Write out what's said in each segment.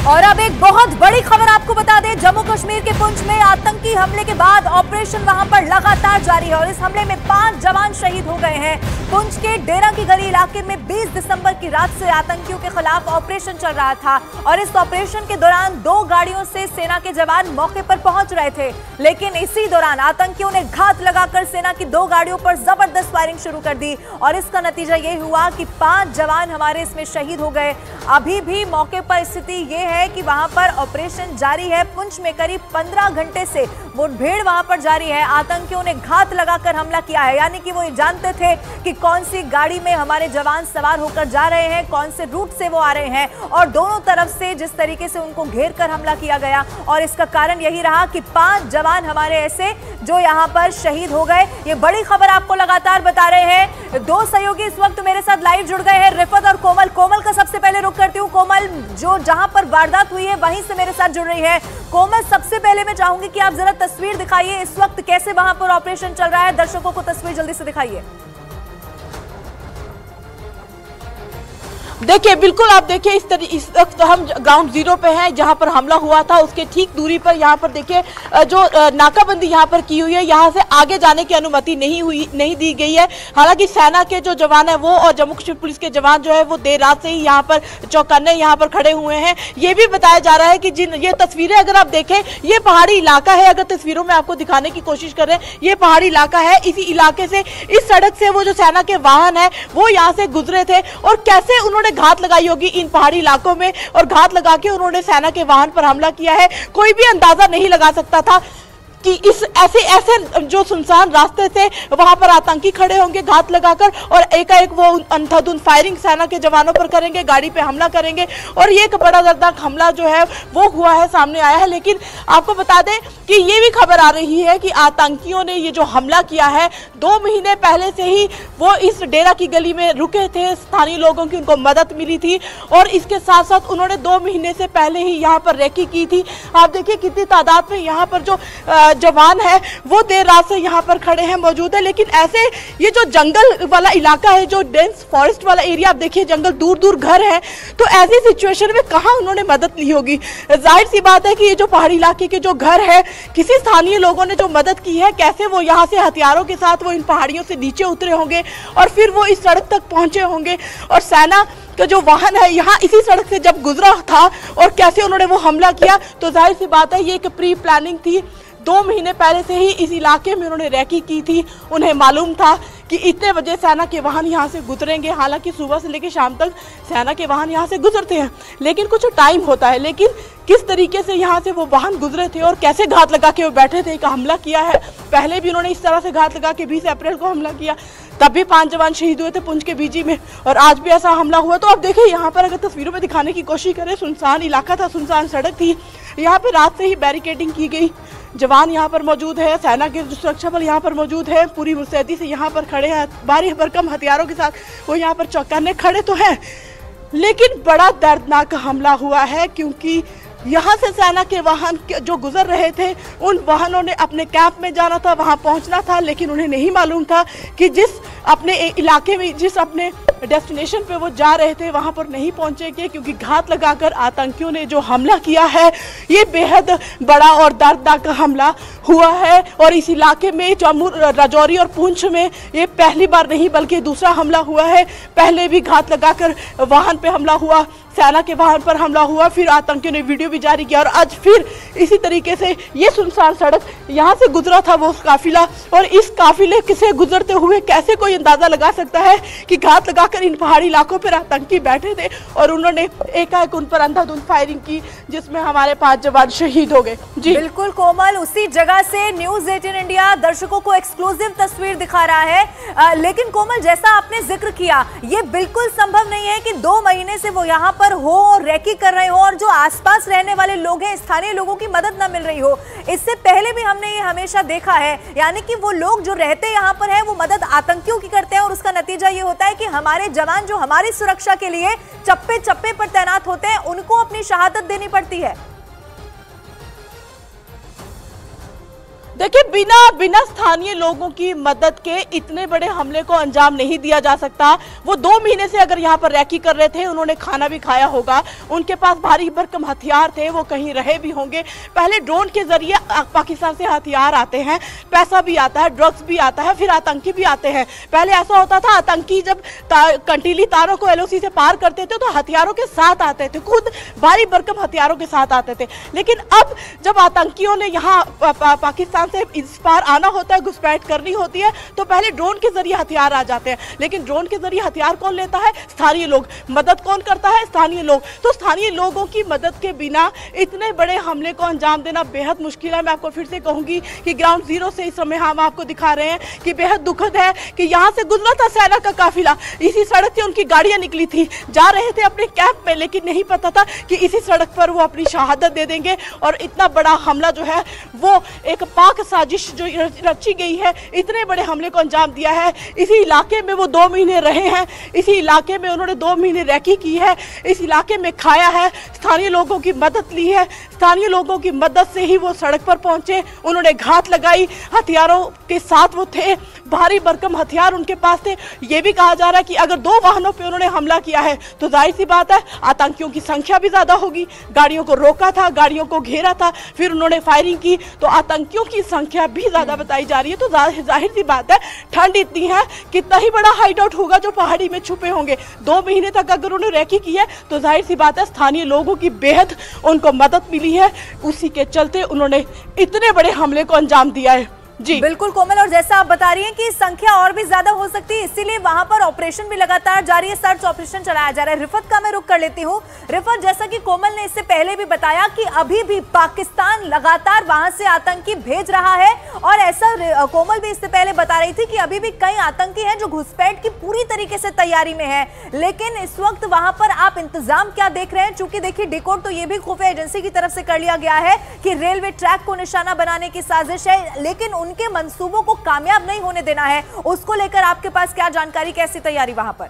और अब एक बहुत बड़ी खबर आपको बता दें, जम्मू कश्मीर के पुंछ में आतंकी हमले के बाद ऑपरेशन वहां पर लगातार जारी है और इस हमले में 5 जवान शहीद हो गए हैं। पुंछ के डेरा की गली इलाके में 20 दिसंबर की रात से आतंकियों के खिलाफ ऑपरेशन चल रहा था और इस ऑपरेशन के दौरान 2 गाड़ियों से सेना के जवान मौके पर पहुंच रहे थे, लेकिन इसी दौरान आतंकियों ने घात लगाकर सेना की 2 गाड़ियों पर जबरदस्त फायरिंग शुरू कर दी और इसका नतीजा ये हुआ कि 5 जवान हमारे इसमें शहीद हो गए। अभी भी मौके पर स्थिति ये है कि वहां पर ऑपरेशन जारी है। पुंछ में करीब 15 घंटे से मुठभेड़ वहां पर जारी है। आतंकियों ने घात लगाकर हमला किया है, यानी कि वो ये जानते थे कि कौन सी गाड़ी में हमारे जवान सवार होकर जा रहे हैं, कौन से रूट से वो आ रहे हैं और दोनों तरफ से जिस तरीके से उनको घेर कर हमला किया गया और इसका कारण यही रहा कि 5 जवान हमारे ऐसे जो यहाँ पर शहीद हो गए। ये बड़ी खबर आपको लगातार बता रहे हैं। 2 सहयोगी इस वक्त मेरे साथ लाइव जुड़ गए हैं, रिफत और कोमल। कोमल का सबसे पहले रुख करती हूँ। कोमल, जो जहां पर वारदात हुई है वहीं से मेरे साथ जुड़ रही है। कोमल, सबसे पहले मैं चाहूंगी कि आप जरा तस्वीर दिखाइए, इस वक्त कैसे वहां पर ऑपरेशन चल रहा है। दर्शकों को तस्वीर जल्दी से दिखाइए। देखिए, बिल्कुल आप देखिए इस वक्त हम ग्राउंड जीरो पे हैं जहां पर हमला हुआ था। उसके ठीक दूरी पर यहाँ पर देखिए जो नाकाबंदी यहाँ पर की हुई है, यहाँ से आगे जाने की अनुमति नहीं दी गई है। हालांकि सेना के जो जवान है वो और जम्मू कश्मीर पुलिस के जवान जो है वो देर रात से ही यहाँ पर चौकन्ने यहाँ पर खड़े हुए हैं। ये भी बताया जा रहा है कि जिन ये तस्वीरें अगर आप देखें, ये पहाड़ी इलाका है। अगर तस्वीरों में आपको दिखाने की कोशिश कर रहे हैं, ये पहाड़ी इलाका है। इसी इलाके से, इस सड़क से वो जो सेना के वाहन है वो यहाँ से गुजरे थे और कैसे उन्होंने घात लगाई होगी इन पहाड़ी इलाकों में और घात लगा के उन्होंने सेना के वाहन पर हमला किया है। कोई भी अंदाजा नहीं लगा सकता था कि इस ऐसे जो सुनसान रास्ते से वहां पर आतंकी खड़े होंगे घात लगाकर और एकाएक वो अंधाधुंध फायरिंग सेना के जवानों पर करेंगे, गाड़ी पे हमला करेंगे और ये एक बड़ा दर्दनाक हमला जो है वो हुआ है, सामने आया है। लेकिन आपको बता दें कि ये भी खबर आ रही है कि आतंकियों ने ये जो हमला किया है 2 महीने पहले से ही वो इस डेरा की गली में रुके थे। स्थानीय लोगों की उनको मदद मिली थी और इसके साथ साथ उन्होंने 2 महीने से पहले ही यहाँ पर रेकी की थी। आप देखिए कितनी तादाद में यहाँ पर जो जवान है वो देर रात से यहाँ पर खड़े हैं, मौजूद है। लेकिन ऐसे ये जो जंगल वाला इलाका है, जो डेंस फॉरेस्ट वाला एरिया, आप देखिए जंगल दूर दूर घर है, तो ऐसी सिचुएशन में कहाँ उन्होंने मदद ली होगी। जाहिर सी बात है कि ये जो पहाड़ी इलाके के जो घर है, किसी स्थानीय लोगों ने जो मदद की है, कैसे वो यहाँ से हथियारों के साथ वो इन पहाड़ियों से नीचे उतरे होंगे और फिर वो इस सड़क तक पहुंचे होंगे और सेना का जो वाहन है यहाँ इसी सड़क से जब गुजरा था और कैसे उन्होंने वो हमला किया, तो जाहिर सी बात है ये एक प्री प्लानिंग थी। 2 महीने पहले से ही इस इलाके में उन्होंने रैकी की थी। उन्हें मालूम था कि इतने बजे सेना के वाहन यहाँ से गुजरेंगे। हालांकि सुबह से लेकर शाम तक सेना के वाहन यहाँ से गुजरते हैं, लेकिन कुछ टाइम होता है। लेकिन किस तरीके से यहाँ से वो वाहन गुजरे थे और कैसे घात लगा के वो बैठे थे, का हमला किया है। पहले भी उन्होंने इस तरह से घात लगा के 20 अप्रैल को हमला किया, तब भी 5 जवान शहीद हुए थे पुंछ के बीजी में और आज भी ऐसा हमला हुआ। तो अब देखिए यहाँ पर अगर तस्वीरों में दिखाने की कोशिश करें, सुनसान इलाका था, सुनसान सड़क थी। यहाँ पे रात से ही बैरिकेडिंग की गई, जवान यहाँ पर मौजूद है, सेना के जो सुरक्षा बल यहाँ पर मौजूद है, पूरी मुस्तैदी से यहाँ पर खड़े हैं, भारी भरकम हथियारों के साथ वो यहाँ पर चौकन्ने खड़े तो हैं। लेकिन बड़ा दर्दनाक हमला हुआ है क्योंकि यहाँ से सेना के वाहन जो गुजर रहे थे, उन वाहनों ने अपने कैंप में जाना था, वहाँ पहुँचना था, लेकिन उन्हें नहीं मालूम था कि जिस अपने इलाके में, जिस अपने डेस्टिनेशन पे वो जा रहे थे वहाँ पर नहीं पहुँचेंगे, क्योंकि घात लगाकर आतंकियों ने जो हमला किया है ये बेहद बड़ा और दर्दनाक हमला हुआ है। और इस इलाके में जम्मू, राजौरी और पुंछ में ये पहली बार नहीं बल्कि दूसरा हमला हुआ है। पहले भी घात लगाकर वाहन पे हमला हुआ, सेना के वाहन पर हमला हुआ, फिर आतंकियों ने वीडियो भी जारी किया और आज फिर इसी तरीके से ये सुनसान सड़क यहाँ से गुजरा था वो काफिला। और इस काफिले से गुजरते हुए कैसे कोई अंदाजा लगा सकता है कि घात लगाकर इन पहाड़ी इलाकों पर आतंकी बैठे थे और उन्होंने एकाएक उन पर अंधाधुंध फायरिंग की, जिसमें हमारे 5 जवान शहीद हो गए। जी बिल्कुल कोमल, उसी जगह से न्यूज़ 18 इंडिया दर्शकों को एक्सक्लूसिव तस्वीर दिखा रहा है। लेकिन कोमल, जैसा आपने जिक्र किया, ये बिल्कुल संभव नहीं है कि 2 महीने से वो यहाँ पर हो और रैकी कर रहे हो और जो आसपास रहने वाले लोग हैं, स्थानीय लोगों की मदद न मिल रही हो। इससे पहले भी हमने ये हमेशा देखा है, यानी कि वो लोग जो रहते यहाँ पर है वो मदद आतंकियों की करते हैं और उसका नतीजा ये होता है कि हमारे जवान जो हमारी सुरक्षा के लिए चप्पे चप्पे पर तैनात होते हैं, उनको अपनी शहादत देनी पड़ती है। देखिए, बिना स्थानीय लोगों की मदद के इतने बड़े हमले को अंजाम नहीं दिया जा सकता। वो 2 महीने से अगर यहाँ पर रैकी कर रहे थे, उन्होंने खाना भी खाया होगा, उनके पास भारी भरकम हथियार थे, वो कहीं रहे भी होंगे। पहले ड्रोन के जरिए पाकिस्तान से हथियार आते हैं, पैसा भी आता है, ड्रग्स भी आता है, फिर आतंकी भी आते हैं। पहले ऐसा होता था, आतंकी जब कंटीली तारों को LOC से पार करते थे तो हथियारों के साथ आते थे, खुद भारी भरकम हथियारों के साथ आते थे। लेकिन अब जब आतंकियों ने यहाँ पाकिस्तान से इस पार आना होता है, घुसपैठ करनी होती है, तो पहले ड्रोन के जरिए हथियार आ जाते हैं। लेकिन ड्रोन के जरिए हथियार कौन लेता है? स्थानीय लोग। मदद कौन करता है? स्थानीय लोग। तो स्थानीय लोगों की मदद के बिना इतने बड़े हमले को अंजाम देना बेहद मुश्किल है। मैं आपको फिर से कहूंगी कि ग्राउंड जीरो से इस समय हम आपको दिखा रहे हैं कि बेहद दुखद है कि यहाँ से गुजरा था सेना का काफिला, इसी सड़क से उनकी गाड़ियां निकली थी, जा रहे थे अपने कैंप में, लेकिन नहीं पता था कि इसी सड़क पर वो अपनी शहादत दे देंगे। और इतना बड़ा हमला जो है वो एक पाक साजिश जो रची गई है, इतने बड़े हमले को अंजाम दिया है। इसी इलाके में वो 2 महीने रहे हैं, इसी इलाके में उन्होंने 2 महीने रैकी की है, इस इलाके में खाया है, स्थानीय लोगों की मदद ली है, स्थानीय लोगों की मदद से ही वो सड़क पर पहुंचे, उन्होंने घात लगाई, हथियारों के साथ वो थे, भारी भरकम हथियार उनके पास थे। ये भी कहा जा रहा है कि अगर 2 वाहनों पे उन्होंने हमला किया है तो जाहिर सी बात है आतंकियों की संख्या भी ज्यादा होगी। गाड़ियों को रोका था, गाड़ियों को घेरा था, फिर उन्होंने फायरिंग की, तो आतंकियों की संख्या भी ज्यादा बताई जा रही है। तो जाहिर सी बात है, ठंड इतनी है, कितना ही बड़ा हाइड आउट होगा जो पहाड़ी में छुपे होंगे। 2 महीने तक अगर उन्होंने रैकी की है तो जाहिर सी बात है स्थानीय लोगों की बेहद उनको मदद मिली है, उसी के चलते उन्होंने इतने बड़े हमले को अंजाम दिया है। जी बिल्कुल कोमल, और जैसा आप बता रही हैं कि संख्या और भी ज्यादा हो सकती है, इसीलिए वहां पर ऑपरेशन भी लगातार जारी है, सर्च ऑपरेशन चलाया जा रहा है। रिफत का मैं रुख कर लेती हूँ। रिफत, जैसा कि कोमल ने इससे पहले भी बताया कि अभी भी पाकिस्तान लगातार वहां से आतंकी भेज रहा है, और ऐसा कोमल भी इससे पहले बता रही थी कि अभी भी कई आतंकी हैं जो घुसपैठ की पूरी तरीके से तैयारी में है। लेकिन इस वक्त वहां पर आप इंतजाम क्या देख रहे हैं? चूंकि देखिए, डिकोड तो ये भी खुफिया एजेंसी की तरफ से कर लिया गया है कि रेलवे ट्रैक को निशाना बनाने की साजिश है, लेकिन उनके मंसूबों को कामयाब नहीं होने देना है। उसको लेकर आपके पास क्या जानकारी, कैसी तैयारी वहां पर?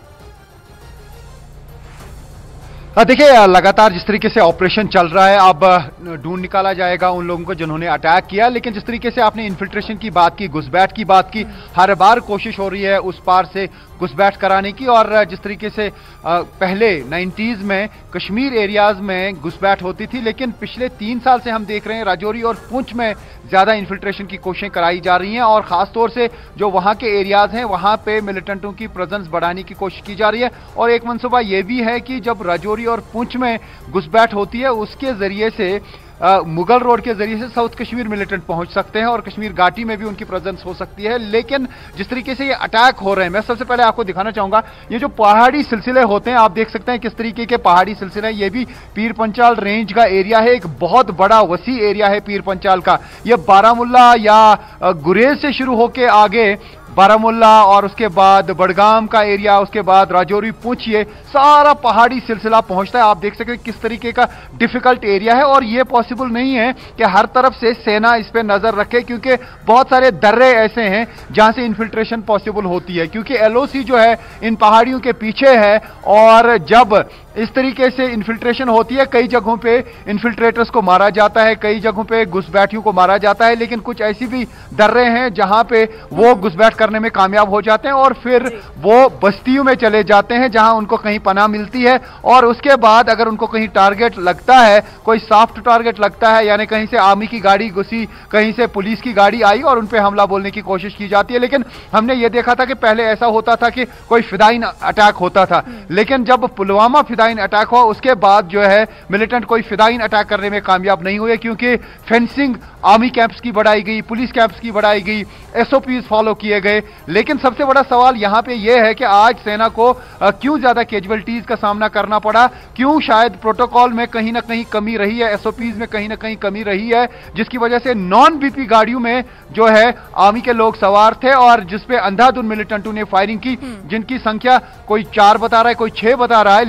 देखिए, लगातार जिस तरीके से ऑपरेशन चल रहा है, अब ढूंढ निकाला जाएगा उन लोगों को जिन्होंने अटैक किया। लेकिन जिस तरीके से आपने इन्फिल्ट्रेशन की बात की, घुसपैठ की बात की, हर बार कोशिश हो रही है उस पार से घुसपैठ कराने की। और जिस तरीके से पहले 90s में कश्मीर एरियाज में घुसपैठ होती थी, लेकिन पिछले 3 साल से हम देख रहे हैं राजौरी और पुंछ में ज्यादा इन्फिल्ट्रेशन की कोशिशें कराई जा रही हैं। और खासतौर से जो वहां के एरियाज हैं, वहां पे मिलिटेंटों की प्रेजेंस बढ़ाने की कोशिश की जा रही है। और एक मंसूबा यह भी है कि जब राजौरी और पुंछ में घुसपैठ होती है, उसके जरिए से मुगल रोड के जरिए से साउथ कश्मीर मिलिटेंट पहुंच सकते हैं और कश्मीर घाटी में भी उनकी प्रेजेंस हो सकती है। लेकिन जिस तरीके से ये अटैक हो रहे हैं, मैं सबसे पहले आपको दिखाना चाहूंगा, ये जो पहाड़ी सिलसिले होते हैं, आप देख सकते हैं किस तरीके के पहाड़ी सिलसिले हैं। ये भी पीर पंचाल रेंज का एरिया है, एक बहुत बड़ा वसी एरिया है पीर पंचाल का। ये बारामुल्ला या गुरेज से शुरू होकर आगे बारामुल्ला और उसके बाद बडगाम का एरिया, उसके बाद राजौरी, पुंछ, ये सारा पहाड़ी सिलसिला पहुंचता है। आप देख सकते हैं किस तरीके का डिफिकल्ट एरिया है। और ये पॉसिबल नहीं है कि हर तरफ से सेना इस पे नजर रखे, क्योंकि बहुत सारे दर्रे ऐसे हैं जहां से इन्फिल्ट्रेशन पॉसिबल होती है, क्योंकि LOC जो है इन पहाड़ियों के पीछे है। और जब इस तरीके से इन्फिल्ट्रेशन होती है, कई जगहों पे इन्फिल्ट्रेटर्स को मारा जाता है, कई जगहों पे घुसपैठियों को मारा जाता है, लेकिन कुछ ऐसी भी दर्रे हैं जहां पे वो घुसपैठ करने में कामयाब हो जाते हैं और फिर वो बस्तियों में चले जाते हैं जहां उनको कहीं पनाह मिलती है। और उसके बाद अगर उनको कहीं टारगेट लगता है, कोई सॉफ्ट टारगेट लगता है, यानी कहीं से आर्मी की गाड़ी घुसी, कहीं से पुलिस की गाड़ी आई और उन पे हमला बोलने की कोशिश की जाती है। लेकिन हमने ये देखा था कि पहले ऐसा होता था कि कोई फिदाइन अटैक होता था, लेकिन जब पुलवामा फिदाइन अटैक हुआ उसके बाद जो है मिलिटेंट कोई फिदाइन अटैक करने में कामयाब नहीं हुए, क्योंकि फेंसिंग आर्मी कैंप्स की बढ़ाई गई, पुलिस कैंप्स की बढ़ाई गई, SOPs फॉलो किए गए। लेकिन सबसे बड़ा सवाल यहां पे यह है कि आज सेना को क्यों ज्यादा कैजुअल्टीज का सामना करना पड़ा, क्यों शायद प्रोटोकॉल में कहीं ना कहीं कमी रही है, SOPs में कहीं ना कहीं कमी रही है, जिसकी वजह से नॉन BP गाड़ियों में जो है आर्मी के लोग सवार थे और जिसपे अंधाधुंध मिलिटेंटों ने फायरिंग की, जिनकी संख्या कोई 4 बता रहा है, कोई 6 बता रहा है। लेकिन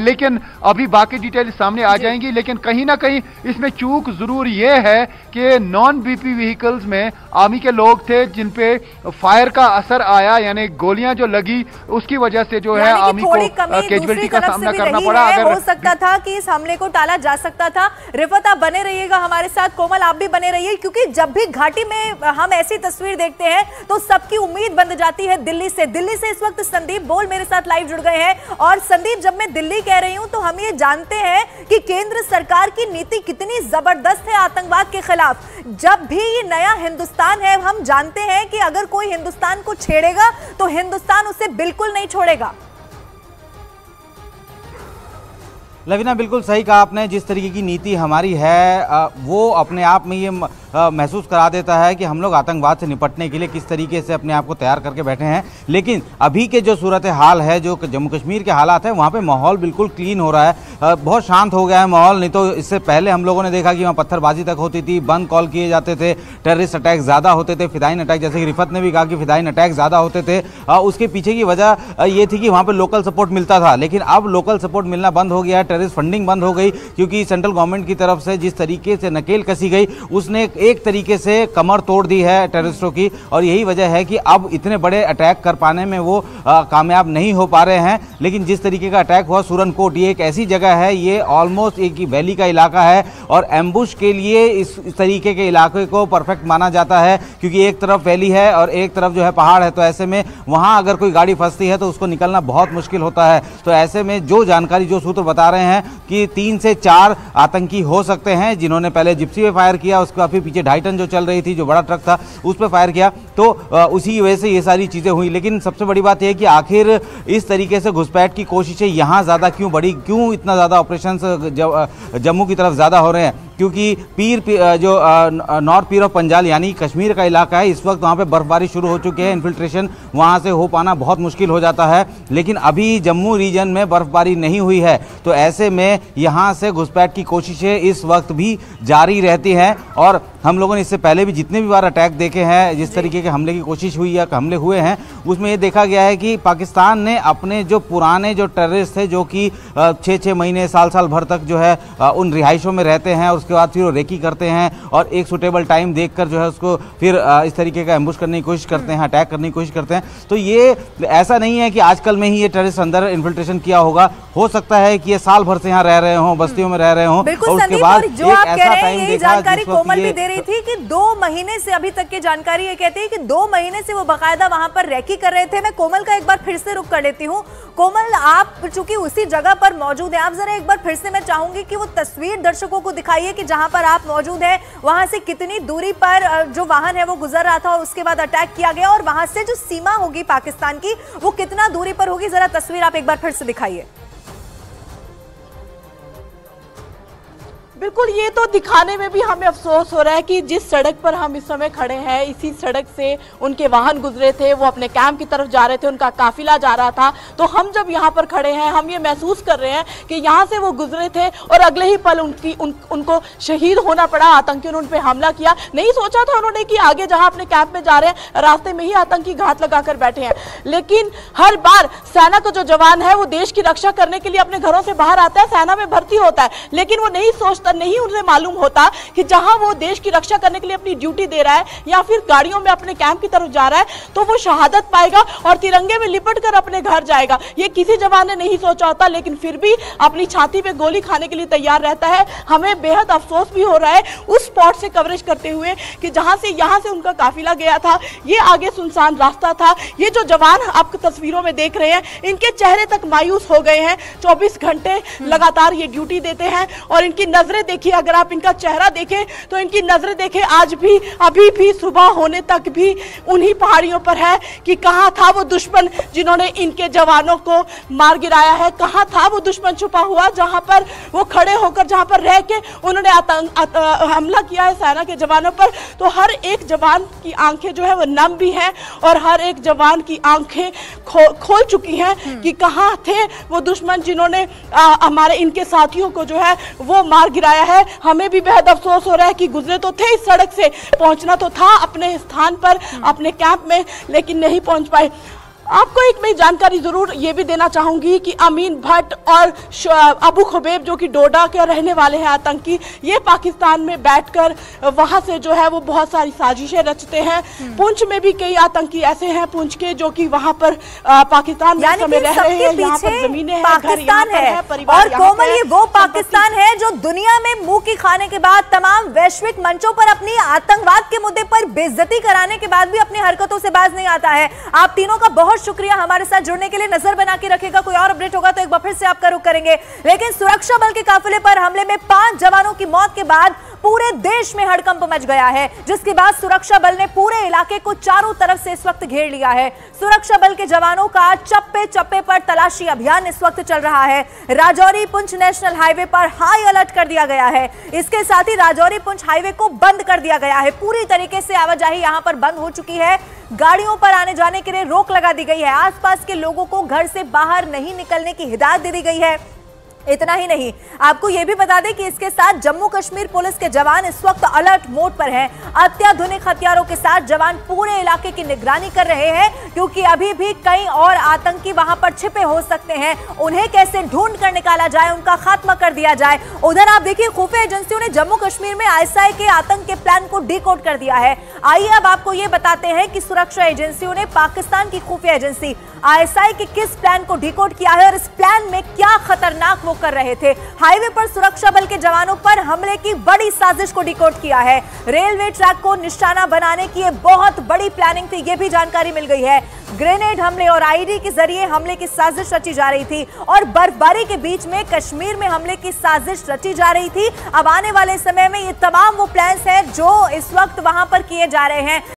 अभी बाकी डिटेल सामने आ जाएंगी, लेकिन कहीं ना कहीं इसमें चूक जरूर ये है कि नॉन बीपी व्हीकल्स में आर्मी के लोग थे जिन पे फायर का असर आया, यानी गोलियां जो लगी उसकी वजह से जो है आर्मी को कैजुअलिटी का सामना करना पड़ा। अगर हो सकता था कि इस हमले को टाला जा सकता था। रिफत, आप बने रहिएगा हमारे साथ, कोमल आप भी बने रहिए, क्योंकि जब भी घाटी में हम ऐसी तस्वीर देखते हैं तो सबकी उम्मीद बंध जाती है दिल्ली से। दिल्ली से इस वक्त संदीप बोल मेरे साथ लाइव जुड़ गए हैं। और संदीप, जब मैं दिल्ली कह रही हूं तो हम ये जानते हैं कि केंद्र सरकार की नीति कितनी जबरदस्त है आतंकवाद के खिलाफ। जब भी ये नया हिंदुस्तान है, हम जानते हैं कि अगर कोई हिंदुस्तान को छेड़ेगा तो हिंदुस्तान उसे बिल्कुल नहीं छोड़ेगा। लवीना, बिल्कुल सही कहा आपने। जिस तरीके की नीति हमारी है वो अपने आप में ये महसूस करा देता है कि हम लोग आतंकवाद से निपटने के लिए किस तरीके से अपने आप को तैयार करके बैठे हैं। लेकिन अभी के जो सूरत हाल है, जो जम्मू कश्मीर के हालात है, वहाँ पे माहौल बिल्कुल क्लीन हो रहा है, बहुत शांत हो गया है माहौल। नहीं तो इससे पहले हम लोगों ने देखा कि वहाँ पत्थरबाजी तक होती थी, बंद कॉल किए जाते थे, टेररिस्ट अटैक ज़्यादा होते थे, फिदाइन अटैक, जैसे कि रिफत ने भी कहा कि फिदाइन अटैक ज़्यादा होते थे। उसके पीछे की वजह ये थी कि वहाँ पर लोकल सपोर्ट मिलता था, लेकिन अब लोकल सपोर्ट मिलना बंद हो गया है, टेररिस्ट फंडिंग बंद हो गई, क्योंकि सेंट्रल गवर्नमेंट की तरफ से जिस तरीके से नकेल कसी गई उसने एक तरीके से कमर तोड़ दी है टेररिस्टों की। और यही वजह है कि अब इतने बड़े अटैक कर पाने में वो कामयाब नहीं हो पा रहे हैं। लेकिन जिस तरीके का अटैक हुआ सुरनकोट, ये एक ऐसी जगह है, ये ऑलमोस्ट एक वैली का इलाका है और एम्बुश के लिए इस तरीके के इलाके को परफेक्ट माना जाता है, क्योंकि एक तरफ वैली है और एक तरफ जो है पहाड़ है। तो ऐसे में वहाँ अगर कोई गाड़ी फंसती है तो उसको निकलना बहुत मुश्किल होता है। तो ऐसे में जो जानकारी, जो सूत्र बता रहे हैं कि 3 से 4 आतंकी हो सकते हैं, जिन्होंने पहले जिप्सी पे फायर किया, उसके बाद फिर पीछे 2.5 टन जो चल रही थी, जो बड़ा ट्रक था, उस पर फायर किया, तो उसी की वजह से ये सारी चीज़ें हुई। लेकिन सबसे बड़ी बात यह है कि आखिर इस तरीके से घुसपैठ की कोशिशें यहाँ ज़्यादा क्यों बढ़ी, क्यों इतना ज़्यादा ऑपरेशन जम्मू की तरफ ज़्यादा हो रहे हैं? क्योंकि जो नॉर्थ पीर ऑफ पंजाल यानी कश्मीर का इलाका है, इस वक्त वहाँ पे बर्फबारी शुरू हो चुकी है, इन्फिल्ट्रेशन वहाँ से हो पाना बहुत मुश्किल हो जाता है। लेकिन अभी जम्मू रीजन में बर्फबारी नहीं हुई है, तो ऐसे में यहाँ से घुसपैठ की कोशिशें इस वक्त भी जारी रहती हैं। और हम लोगों ने इससे पहले भी जितने भी बार अटैक देखे हैं, जिस तरीके के हमले की कोशिश हुई या हमले हुए हैं, उसमें ये देखा गया है कि पाकिस्तान ने अपने जो पुराने जो टेररिस्ट थे, जो कि 6-6 महीने साल भर तक जो है उन रिहाइशों में रहते हैं और उसके बाद फिर वो रेकी करते हैं और एक सुटेबल टाइम देखकर जो है उसको फिर इस तरीके का एम्बुश करने की कोशिश करते हैं, अटैक करने की कोशिश करते हैं। तो ये ऐसा नहीं है कि आजकल में ही ये टेररिस्ट अंदर इन्फिल्ट्रेशन किया होगा, हो सकता है कि ये साल भर से यहाँ रह रहे हों, बस्तियों में रह रहे हों, और उसके बाद जो आप कह रहे हैं यही जानकारी कोमल भी दे रही थी कि 2 महीने से, अभी तक की जानकारी ये कहती है कि 2 महीने से वो बाकायदा वहां पर रेकी कर रहे थे। मैं कोमल का एक बार फिर से रुख कर लेती हूँ। कोमल, आप चूंकि उसी जगह पर मौजूद हैं, आप जरा एक बार फिर से, मैं चाहूंगी कि वो तस्वीर दर्शकों को दिखाइए कि जहां पर आप मौजूद हैं वहां से कितनी दूरी पर जो वाहन है वो गुजर रहा था और उसके बाद अटैक किया गया, और वहां से जो सीमा होगी पाकिस्तान की वो कितना दूरी पर होगी। जरा तस्वीर आप एक बार फिर से दिखाइए। बिल्कुल, ये तो दिखाने में भी हमें अफसोस हो रहा है कि जिस सड़क पर हम इस समय खड़े हैं, इसी सड़क से उनके वाहन गुजरे थे, वो अपने कैंप की तरफ जा रहे थे, उनका काफिला जा रहा था। तो हम जब यहाँ पर खड़े हैं, हम ये महसूस कर रहे हैं कि यहाँ से वो गुजरे थे और अगले ही पल उनको शहीद होना पड़ा। आतंकियों ने उन पर हमला किया। नहीं सोचा था उन्होंने कि आगे जहाँ अपने कैंप में जा रहे हैं रास्ते में ही आतंकी घात लगाकर बैठे हैं। लेकिन हर बार सेना का जो जवान है वो देश की रक्षा करने के लिए अपने घरों से बाहर आता है, सेना में भर्ती होता है, लेकिन वो नहीं सोचता, नहीं उन्हें मालूम होता कि जहां वो देश की रक्षा करने के लिए अपनी ड्यूटी दे रहा है या फिर गाड़ियों में अपने कैंप की तरफ जा रहा है तो वो शहादत पाएगा और तिरंगे में लिपट कर अपने घर जाएगा। ये किसी जवान ने नहीं सोचा होता, लेकिन फिर भी अपनी छाती पे गोली खाने के लिए तैयार रहता है। हमें बेहद अफसोस भी हो रहा है उस स्पॉट से कवरेज करते हुए कि जहां से यहां से उनका काफिला गया था, ये आगे सुनसान रास्ता था। ये जो जवान आप तस्वीरों में देख रहे हैं, इनके चेहरे तक मायूस हो गए हैं। 24 घंटे लगातार ये ड्यूटी देते हैं और इनकी नजरें देखिए, अगर आप इनका चेहरा देखें तो इनकी नजरें देखें, आज भी अभी भी सुबह होने तक भी उन्हीं पहाड़ियों पर है कि कहां था वो दुश्मन जिन्होंने इनके जवानों को मार गिराया है, कहां था वो दुश्मन छुपा हुआ जहां पर वो खड़े होकर, जहां पर रह के उन्होंने हमला किया है सेना के जवानों पर। तो हर एक जवान की आंखें जो है वो नम भी हैं और हर एक जवान की आंखें खोल चुकी हैं कि कहां थे वो दुश्मन जिन्होंने हमारे इनके साथियों को जो है वो मार गिराया है। हमें भी बेहद अफसोस हो रहा है कि गुजरे तो थे इस सड़क से, पहुंचना तो था अपने स्थान पर, अपने कैंप में, लेकिन नहीं पहुंच पाए। आपको एक मैं जानकारी जरूर ये भी देना चाहूंगी कि अमीन भट्ट और अबू खुबैब जो कि डोडा के रहने वाले हैं आतंकी, ये पाकिस्तान में बैठकर वहां से जो है वो बहुत सारी साजिशें रचते हैं। पुंछ में भी कई आतंकी ऐसे हैं पुंछ के जो कि वहां पर पाकिस्तान में समय रह रहे हैं, यहाँ पर जमीनें हैं, घर यहाँ पर है, परिवार और कोमल ये वो पाकिस्तान है जो दुनिया में मुंह की खाने के बाद, तमाम वैश्विक मंचों पर अपनी आतंकवाद के मुद्दे पर बेइज्जती कराने के बाद भी अपनी हरकतों से बाज नहीं आता है। आप तीनों का बहुत शुक्रिया हमारे साथ जुड़ने के लिए। नजर बना के रखेगा, कोई और अपडेट होगा तो एक बार फिर से आपका रुख करेंगे। लेकिन सुरक्षा बल के काफिले पर हमले में 5 जवानों की मौत के बाद पूरे देश में हड़कंप मच गया है, जिसके बाद सुरक्षा बल ने पूरे इलाके को चारों तरफ से इस वक्त घेर लिया है। सुरक्षा बल के जवानों का चप्पे चप्पे पर तलाशी अभियान इस वक्त चल रहा है। राजौरी पुंछ नेशनल हाईवे पर हाई अलर्ट कर दिया गया है। इसके साथ ही राजौरी पुंछ हाईवे को बंद कर दिया गया है। पूरी तरीके से आवाजाही यहां पर बंद हो चुकी है। गाड़ियों पर आने जाने के लिए रोक लगा दी गई है। आसपास के लोगों को घर से बाहर नहीं निकलने की हिदायत दे दी गई है। इतना ही नहीं, आपको यह भी बता दें कि इसके साथ जम्मू कश्मीर पुलिस के जवान इस वक्त अलर्ट मोड पर हैं। अत्याधुनिक हथियारों के साथ जवान पूरे इलाके की निगरानी कर रहे हैं, क्योंकि अभी भी कई और आतंकी वहां पर छिपे हो सकते हैं। उन्हें कैसे ढूंढ कर निकाला जाए, उनका खात्मा कर दिया जाए। उधर आप देखिए, खुफिया एजेंसियों ने जम्मू कश्मीर में आईएसआई के आतंक के प्लान को डिकोड कर दिया है। आइए अब आपको यह बताते हैं कि सुरक्षा एजेंसियों ने पाकिस्तान की खुफिया एजेंसी आईएसआई के किस प्लान को डिकोड किया है और इस प्लान में क्या खतरनाक वो कर रहे थे। हाईवे पर सुरक्षा बल के जवानों पर हमले की बड़ी साजिश को डिकोड किया है। रेलवे ट्रैक को निशाना बनाने की बहुत बड़ी प्लानिंग थी, ये भी जानकारी मिल गई है। ग्रेनेड हमले और आईडी के जरिए हमले की साजिश रची जा रही थी और बर्फबारी के बीच में कश्मीर में हमले की साजिश रची जा रही थी। अब आने वाले समय में ये तमाम वो प्लान्स हैं जो इस वक्त वहां पर किए जा रहे हैं।